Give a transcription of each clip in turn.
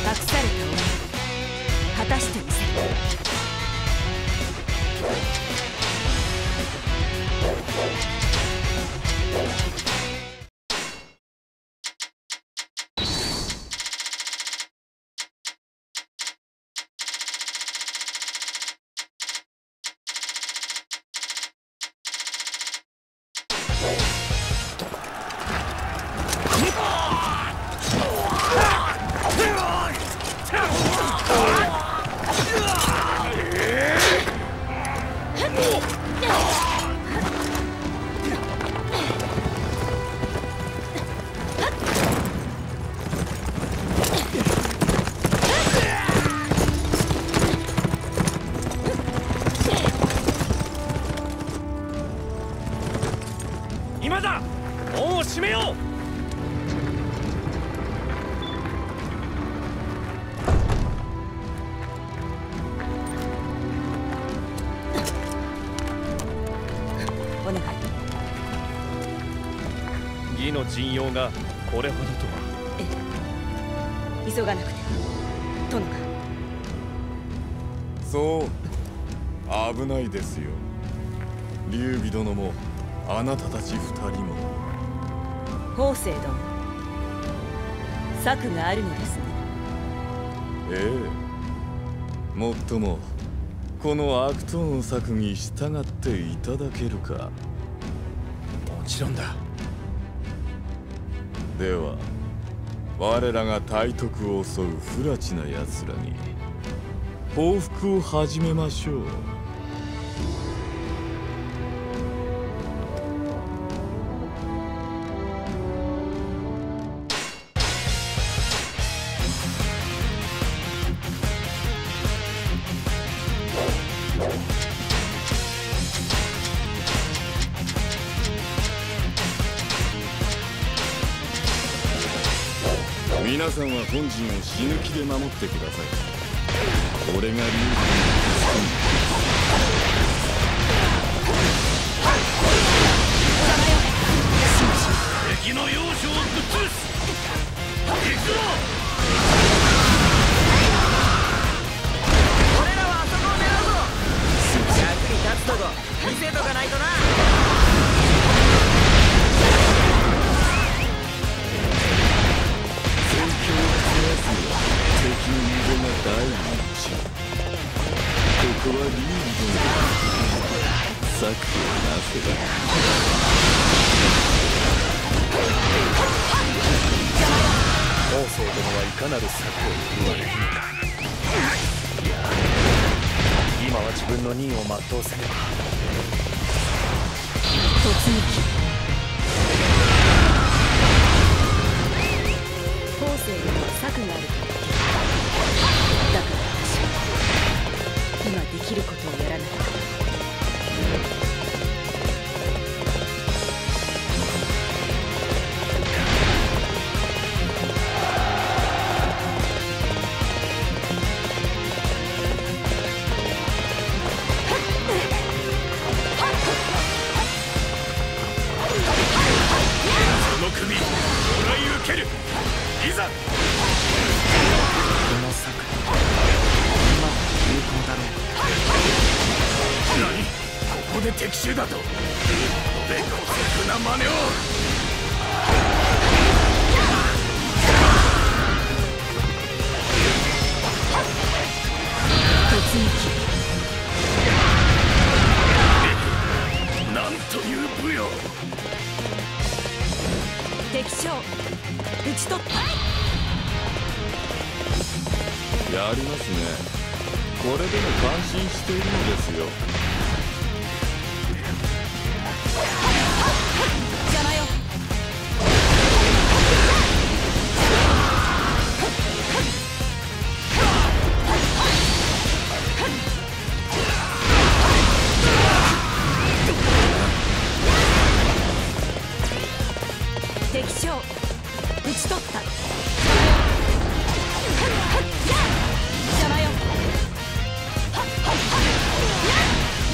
された鬼果たしてみせる。 今だ！門を閉めよう！ お願い。 義の陣容がこれほどとは。 ええ、急がなくては殿が。 そう危ないですよ。劉備殿もあなたたち二人も。 法政殿、策があるのですね。 ええ、もっともこの悪党の策に従っていただけるか。 もちろんだ。 では我らが大徳を襲う不埒な奴らに報復を始めましょう。皆さんは本陣を死ぬ気で守ってください。俺が劉備に敵の要所をぶっ潰す！行くぞ！ 俺らはあそこを狙うぞ。役に立つとこ見せとかないとな。 敵の逃げが第一。ここは劉備殿策をなせば。 法政殿はいかなる策を言われるのか。今は自分の任を全うせねば。 突撃。法政殿は策があるからだから私は今できることをやらないと。 その首もらい受ける！いざ！この策今は有効だろう。何？ここで敵襲だと？べこせくな真似を！ 突撃。 なんという武勇！ 敵将討ち取った。 やりますね。これでも感心しているのですよ。 邪魔よ。敵将討ち取った。邪魔よ。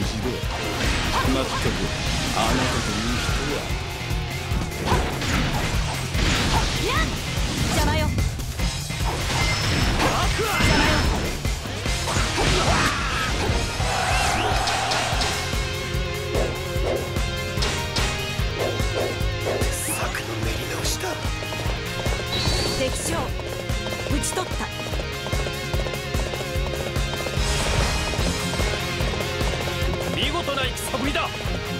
事でまったくあなたという人は。 邪魔よ。 策の練り直しだ。 敵将討ち取った。 見事な戦ぶりだ。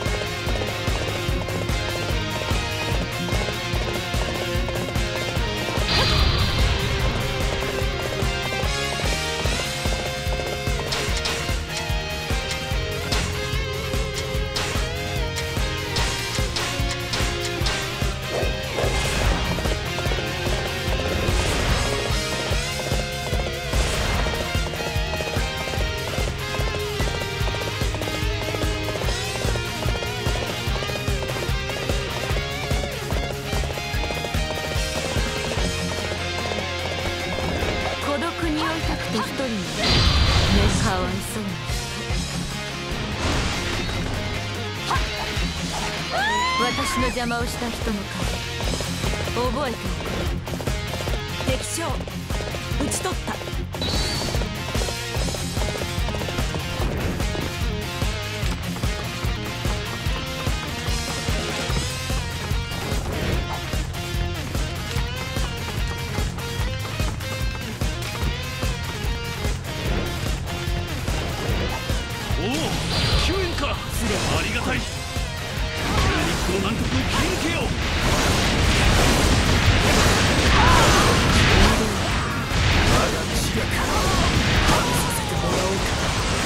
一人のかわいそうな人。私の邪魔をした人の顔覚えておく。敵将討ち取った。 ありがたい。肉の南極を切り抜けよう。我が知略感じさせてもらおうか。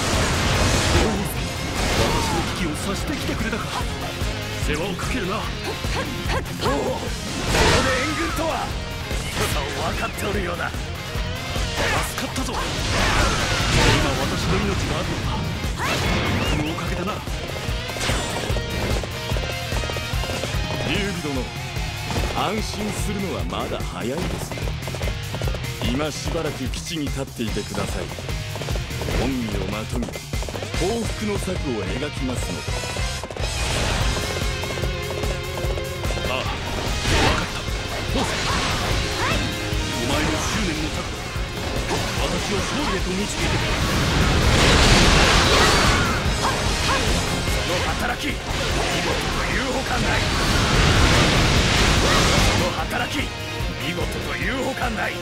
私の危機を察してきてくれたか。世話をかけるな。おお、ここで援軍とは戦さを分かっておるようだ。助かったぞ。今私の命があるのはこのおかげだな。 劉備殿、安心するのはまだ早いです。今しばらく基地に立っていてください。恩義をまとみ報復の策を描きますので。 ああ、分かった。どうせお前の執念の策だ。私を勝利へと導いてくれ。その働き、見事というほかない。その働き、見事というほかない。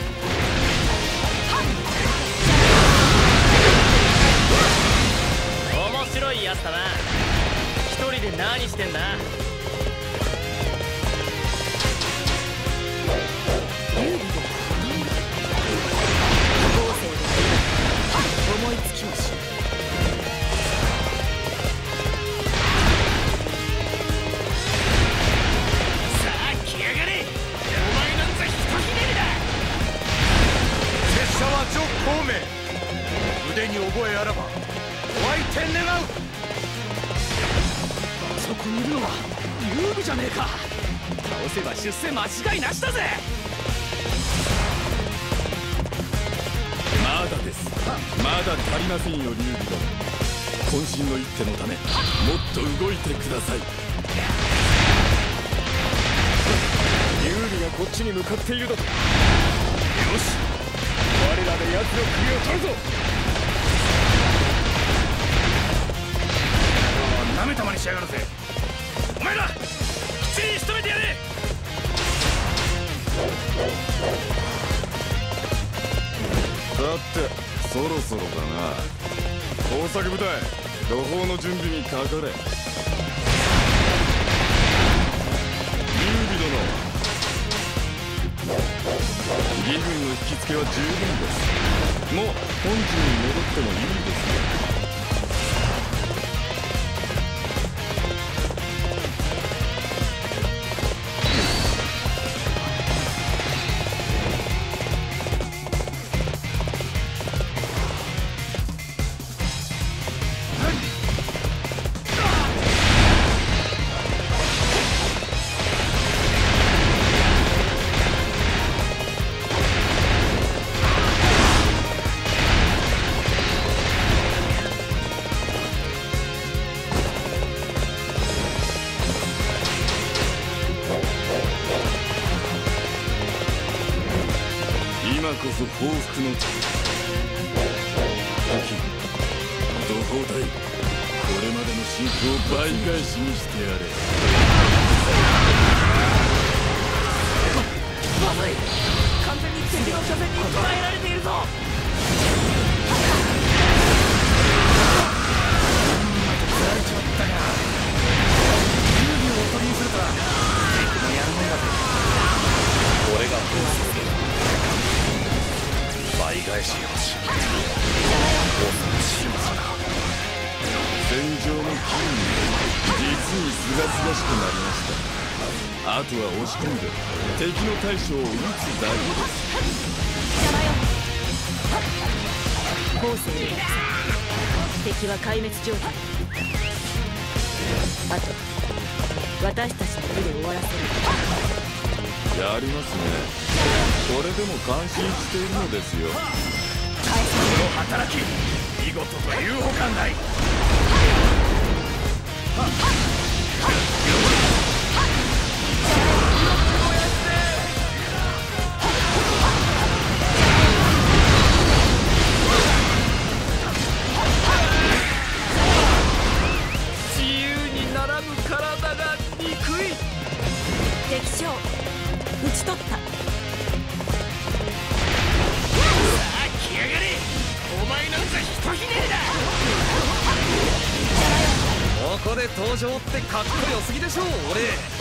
面白いやつだな。一人で何してんだ。 劉備で後世で思いつきもしない。 さあ来やがれ。お前なんざひとひねりだ。拙者は徐孔明。腕に覚えあらばお相手願う。そこにいるのは劉備じゃねえか。倒せば出世間違いなしだぜ。 まだです。まだ足りませんよ、劉備殿。渾身の一手のためもっと動いてください。劉備がこっちに向かっているだと。よし、我らで奴の首を取るぞ。 なめたまにしやがるぜ。お前らきっちり仕留めてやれ。 さて、そろそろだな。工作部隊、土砲の準備にかかれ。劉備殿、義軍の引きつけは十分です。もう本陣に戻ってもいいですよ。 こそ報復の時。土砲隊、これまでの進行を倍返しにしてやれ。 まずい、完全に敵の車線に捉えられているぞ。釣られちまったか。10秒を取りにするとは敵のやるもんだぜ。俺がどうする。倍返しよし。 戦場の筋肉、実にすがすがしくなりました。あとは押し込んで敵の大将を撃つだけです。 邪魔よ。後世に敵は壊滅状態。あと私たちの手で終わらせる。 やりますね。これでも感心しているのですよ。 その働き、見事というほかない。 自由にならぬ体が憎い。 敵将討ち取った。 来やがれ。お前なんざひとひねりだ。 ここで登場ってかっこよすぎでしょう。俺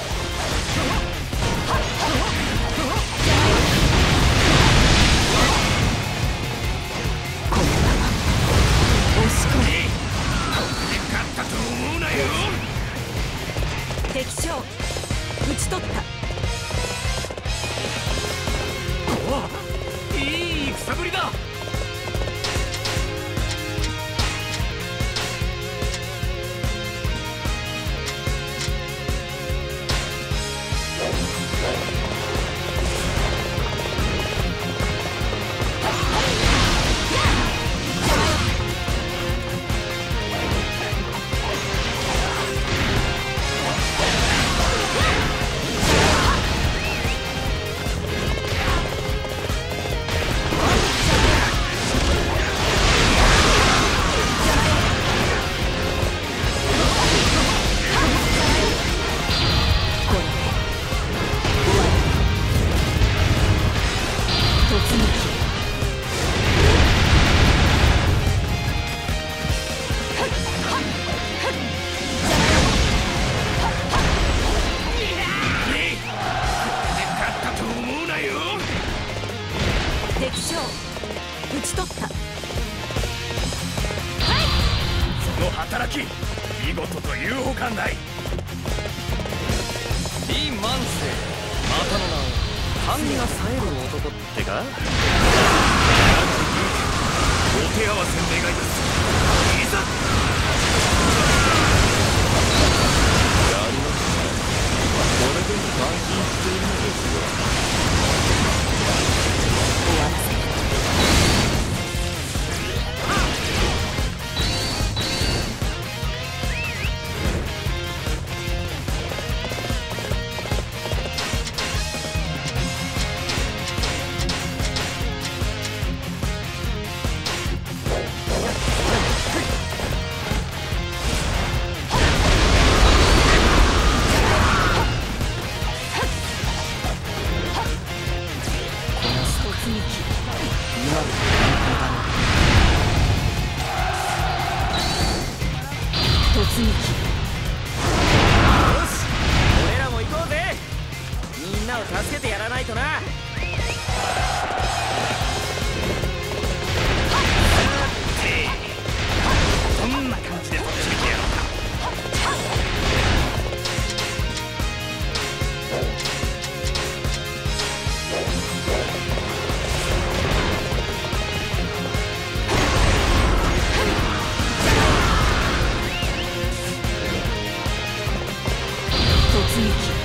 このまま押し込め。 勝ったと思うなよ。 敵将討ち取った。 いい戦ぶりだ。 敵将討ち取った。 その働き、見事というほかない。 李万世、またの名を神が冴える男ってか。 お手合わせ願います。いざ。 やりますね。これでも感心しているのですよ。 終わらせる。突撃。よし、 俺らも行こうぜ。みんなを助けてやらないとな。 こんな感じでとっちめてやろうか。 突撃。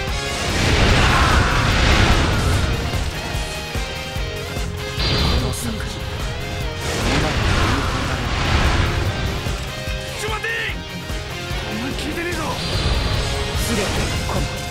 ちょ待て。お前聞いてねえぞ。 すべてこの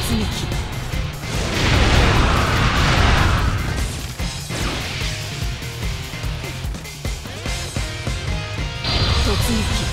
撃突撃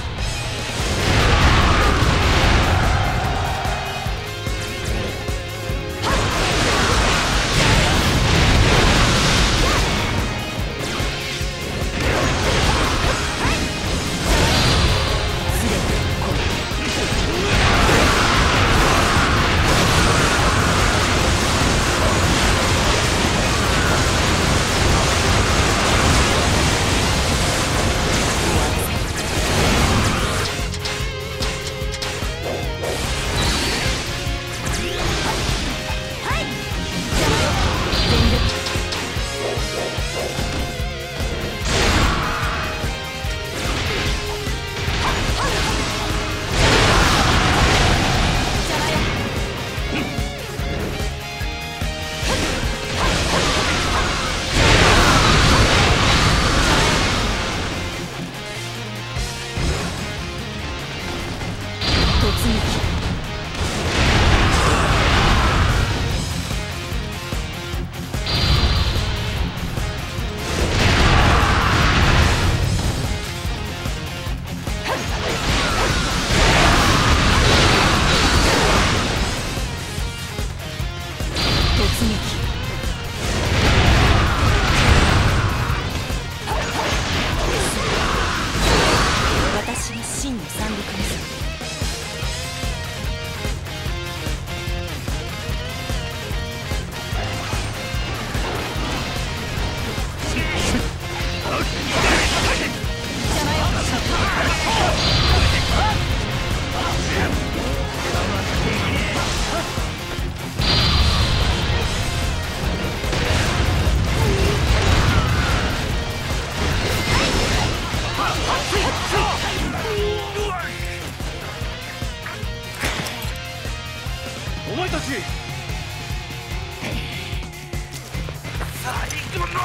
私は真の三陸ですお前たち最後の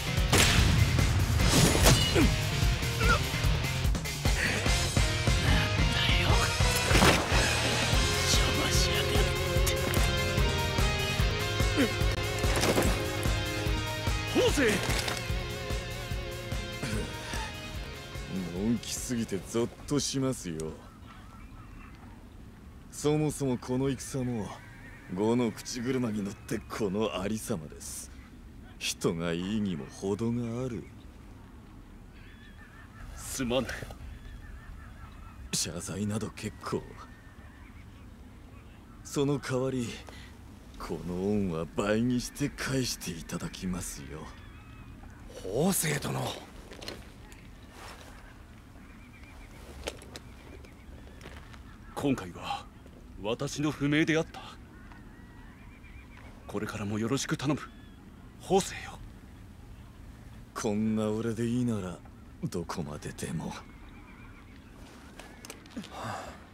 方正のんきすぎてゾッとしますよ。そもそもこの戦も呉の口車に乗ってこのありさまです。人がいいにも程がある。 すまない。 謝罪など結構。その代わりこの恩は倍にして返していただきますよ。 法政殿、 今回は私の不明であった。これからもよろしく頼む、法政よ。 こんな俺でいいならどこまででも。 はあ